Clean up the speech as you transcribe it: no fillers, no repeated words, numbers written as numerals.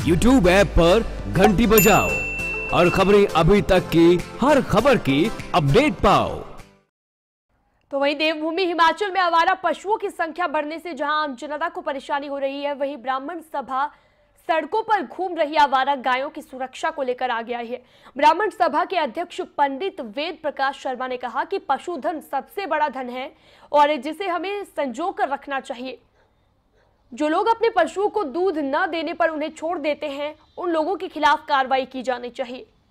YouTube app पर घंटी बजाओ और खबरें अभी तक की हर खबर की अपडेट पाओ। तो वहीं देवभूमि हिमाचल में आवारा पशुओं की संख्या बढ़ने से जहां आम जनता को परेशानी हो रही है, वहीं ब्राह्मण सभा सड़कों पर घूम रही आवारा गायों की सुरक्षा को लेकर आगे आई है। ब्राह्मण सभा के अध्यक्ष पंडित वेद प्रकाश शर्मा ने कहा कि पशुधन सबसे बड़ा धन है और जिसे हमें संजो कर रखना चाहिए। जो लोग अपने पशुओं को दूध न देने पर उन्हें छोड़ देते हैं, उन लोगों के खिलाफ कार्रवाई की जानी चाहिए।